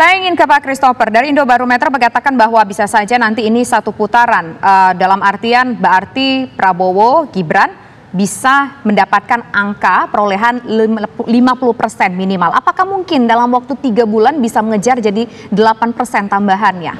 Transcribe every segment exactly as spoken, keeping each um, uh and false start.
Saya ingin ke Pak Christopher. Dari Indobarometer mengatakan bahwa bisa saja nanti ini satu putaran. Uh, dalam artian berarti Prabowo, Gibran bisa mendapatkan angka perolehan lima puluh persen minimal. Apakah mungkin dalam waktu tiga bulan bisa mengejar jadi delapan persen tambahannya?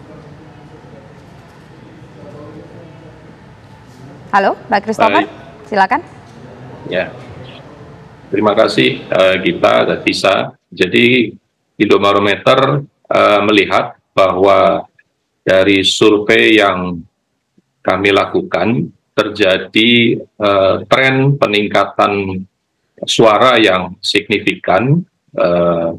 Halo, Pak Christopher, Baik. Silakan. Ya, terima kasih uh, Gita dan Tisa. Jadi Indobarometer uh, melihat bahwa dari survei yang kami lakukan terjadi uh, tren peningkatan suara yang signifikan uh,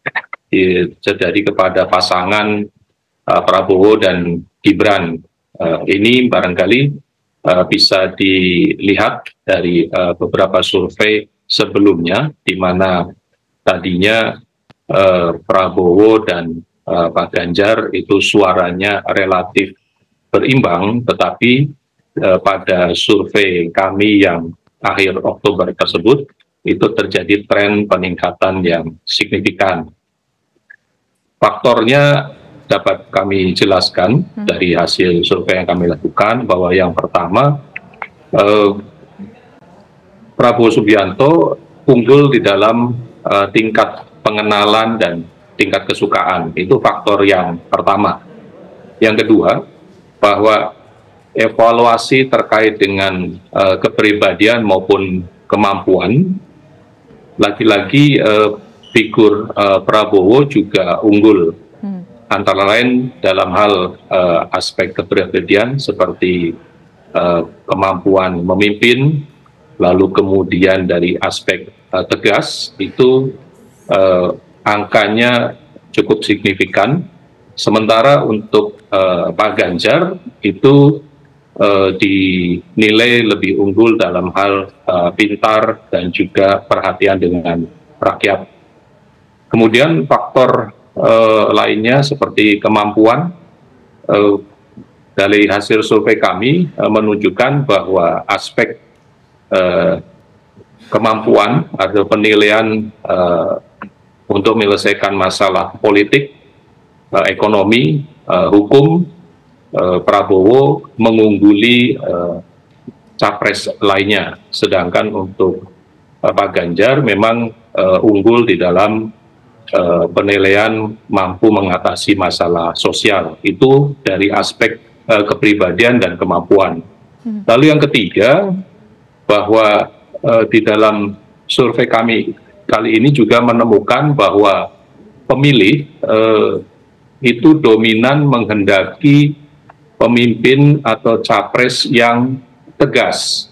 terjadi kepada pasangan uh, Prabowo dan Gibran. Uh, ini barangkali uh, bisa dilihat dari uh, beberapa survei sebelumnya, di mana tadinya Uh, Prabowo dan uh, Pak Ganjar itu suaranya relatif berimbang, tetapi uh, pada survei kami yang akhir Oktober tersebut itu terjadi tren peningkatan yang signifikan. Faktornya dapat kami jelaskan hmm. dari hasil survei yang kami lakukan, bahwa yang pertama uh, Prabowo Subianto unggul di dalam uh, tingkat pengenalan dan tingkat kesukaan. Itu faktor yang pertama. Yang kedua, bahwa evaluasi terkait dengan uh, kepribadian maupun kemampuan, lagi-lagi uh, figur uh, Prabowo juga unggul. Hmm. Antara lain dalam hal uh, aspek kepribadian seperti uh, kemampuan memimpin, lalu kemudian dari aspek uh, tegas, itu Uh, angkanya cukup signifikan. Sementara untuk uh, Pak Ganjar itu uh, dinilai lebih unggul dalam hal uh, pintar dan juga perhatian dengan rakyat. Kemudian faktor uh, lainnya seperti kemampuan, uh, dari hasil survei kami uh, menunjukkan bahwa aspek uh, kemampuan atau penilaian uh, untuk menyelesaikan masalah politik, uh, ekonomi, uh, hukum, uh, Prabowo mengungguli uh, capres lainnya. Sedangkan untuk uh, Pak Ganjar memang uh, unggul di dalam uh, penilaian mampu mengatasi masalah sosial. Itu dari aspek uh, kepribadian dan kemampuan. Hmm. Lalu yang ketiga, bahwa uh, di dalam survei kami kali ini juga menemukan bahwa pemilih eh, itu dominan menghendaki pemimpin atau capres yang tegas.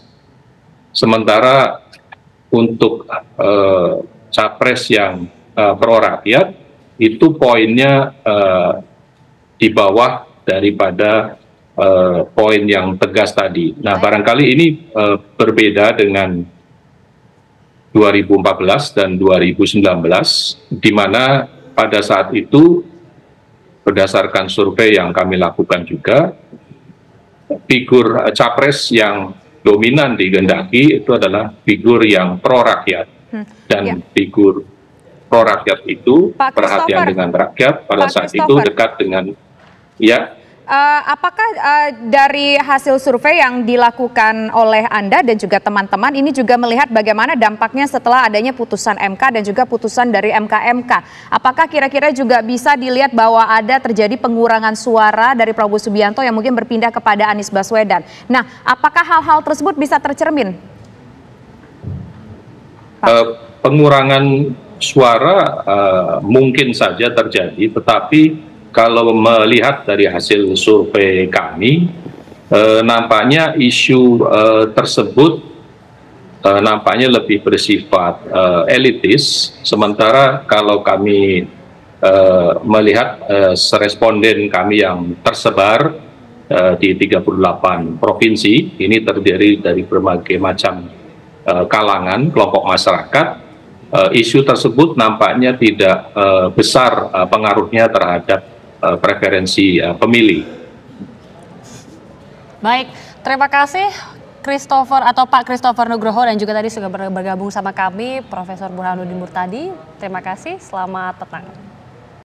Sementara untuk eh, capres yang eh, pro rakyat, itu poinnya eh, di bawah daripada eh, poin yang tegas tadi. Nah, barangkali ini eh, berbeda dengan dua ribu empat belas dan dua ribu sembilan belas, di mana pada saat itu berdasarkan survei yang kami lakukan juga, figur capres yang dominan digendaki itu adalah figur yang pro rakyat. Hmm, dan ya. Figur pro rakyat itu Pak perhatian dengan rakyat pada Pak saat itu dekat dengan ya. Uh, apakah uh, dari hasil survei yang dilakukan oleh Anda dan juga teman-teman ini juga melihat bagaimana dampaknya setelah adanya putusan M K dan juga putusan dari M K M K? Apakah kira-kira juga bisa dilihat bahwa ada terjadi pengurangan suara dari Prabowo Subianto yang mungkin berpindah kepada Anies Baswedan? Nah, apakah hal-hal tersebut bisa tercermin? Uh, pengurangan suara uh, mungkin saja terjadi, tetapi kalau melihat dari hasil survei kami, eh, nampaknya isu eh, tersebut eh, nampaknya lebih bersifat eh, elitis, sementara kalau kami eh, melihat eh, responden kami yang tersebar eh, di tiga puluh delapan provinsi, ini terdiri dari berbagai macam eh, kalangan, kelompok masyarakat, eh, isu tersebut nampaknya tidak eh, besar eh, pengaruhnya terhadap preferensi uh, pemilih. Baik, terima kasih Christopher atau Pak Christopher Nugroho dan juga tadi sudah bergabung sama kami Profesor Burhanuddin Murtadi. Terima kasih, selamat petang.